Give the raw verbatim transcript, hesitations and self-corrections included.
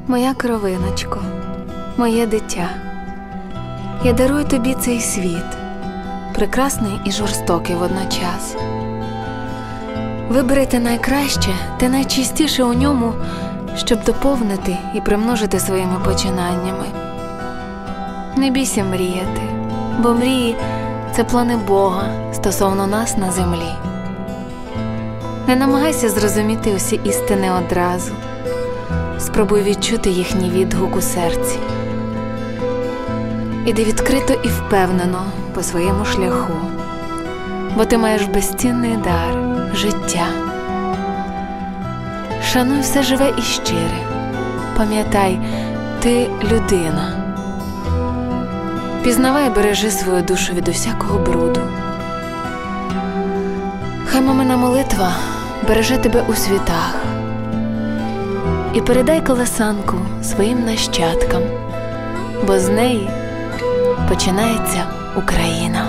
Моя кровиночко, моє дитя, я дарую тобі цей світ, прекрасний і жорстокий водночас. Вибери те найкраще, те найчистіше у ньому, щоб доповнити і примножити своїми починаннями. Не бійся мріяти, бо мрії – це плани Бога стосовно нас на землі. Не намагайся зрозуміти усі істини одразу. Спробуй відчути їхній відгук у серці. Іди відкрито і впевнено по своєму шляху, бо ти маєш безцінний дар – життя. Шануй все живе і щире. Пам'ятай, ти людина. Пізнавай і бережи свою душу від усякого бруду. Хай мамина молитва береже тебе у світах. І передай колесанку своїм нащадкам, бо з неї починається Україна.